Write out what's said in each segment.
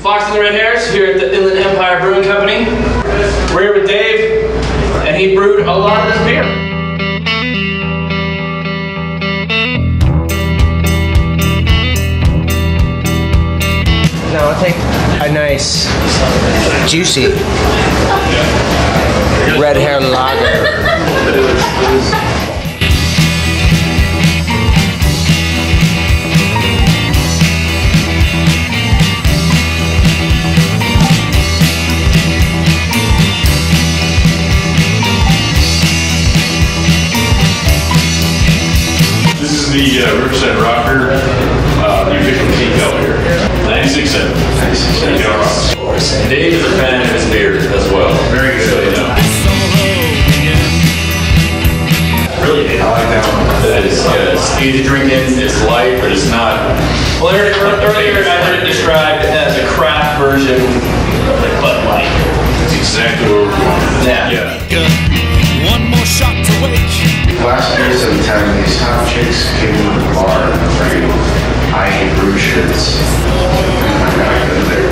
Fox and the Red Hares here at the Inland Empire Brewing Company. We're here with Dave, and he brewed a lot of this beer. Now I'll take a nice, juicy red Hare Lager. This is the Riverside Rocker, the official decal here. 96.7. 96.7. Dave is a fan of his beer as well. Very good. So, you know. Really, I like that one. It's easy to drink in, it's light, but it's not. Well, earlier I heard it described as a craft version of like Bud Light. That's exactly what we're going. Yeah. One more shot to wake. Last year sometime these hot chicks came to the bar and wearing Brew shirts. I gotta go there.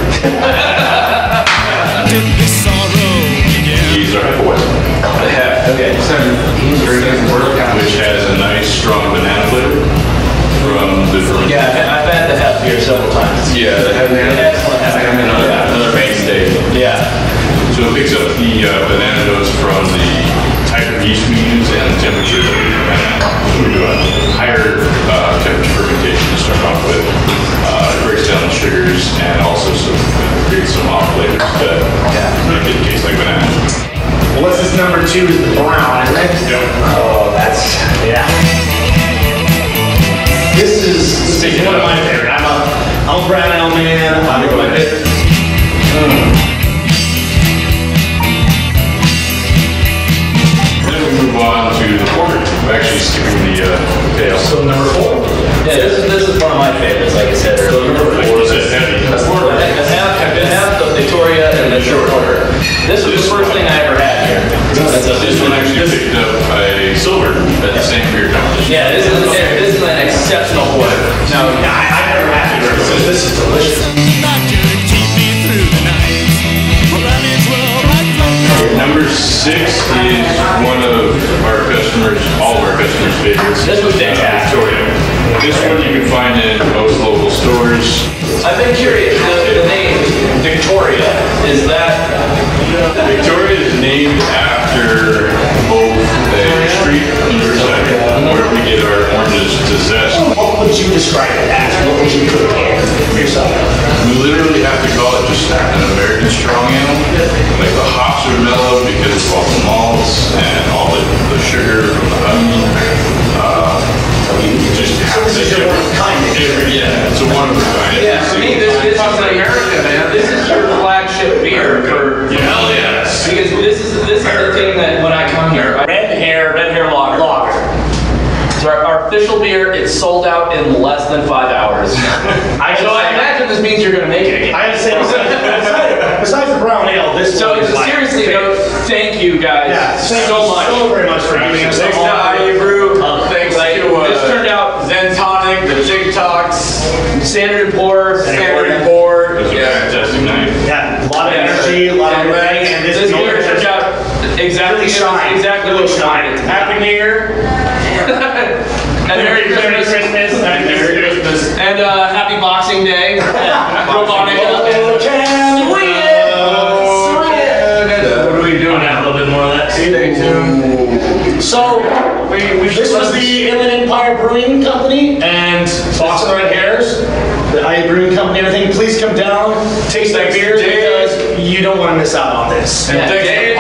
These are boys. The Hef. Okay. Which has a nice strong banana flavor from the Brew. Yeah, I've had the Hef here several times. Yeah, the Hef. Another mainstay. Yeah. So it picks up the banana notes from the type of yeast we use and the temperature that we do a higher temperature fermentation to start off with. It breaks down the sugars and also creates some off flavors that make it taste like banana. Well, what's this number 2 is the brown, isn't it? Yep. Oh, that's, yeah. This is one of my favorite. I'm a brown ale man. I'm a my favorite. Move on to the porter. We're actually skipping the tail. So number 4. Yeah, this is one of my favorites, like I said earlier. So number 4 is a heavy. The Hef, the Victoria, and the short order. This was the first thing I ever had here. This one actually picked up a silver at the same beer competition. Yeah, this is an exceptional order. Now, I've never had it. This is delicious. Number 6 is one of our customers, all of our customers' favorites. This was fantastic. Victoria. This one you can find in most local stores. I've been curious, the name Victoria, is that? Victoria is named after both a street in Riverside where we get our oranges to zest. What would you describe it as? What would you put it for yourself? We literally have to call it just an American strong ale. Like the hops are mellow because of all the malts and all the sugar from the honey. Just This is your one of a kind. yeah, it's a one of a kind. Yeah, for me, this is America, man. This is your flagship beer for Hell yes. because this is the thing that when I come here, Red Hare Lager. So our official beer, it's sold out in less than 5 hours. I imagine this means you're going to make it again. I have to say, besides the brown ale, this So one is like seriously though, thank you guys so much. so very much for giving us Thanks to Brew. Thanks to This turned out Zen Tonic, the TikToks, Standard & Poor's. Standard & Poor. It was a fantastic night. Yeah, a lot of energy, a lot of everything, and This beer turned out exactly what we wanted. Happy New Year. And Merry Christmas. And Merry Christmas. And Happy Boxing Day. What are we doing now? A little bit more of that. Stay tuned. So, this was the Inland Empire Brewing Company and Fox and Red Hares, the IA Brewing Company, everything. Please come down, taste that beer because you don't want to miss out on this. And thanks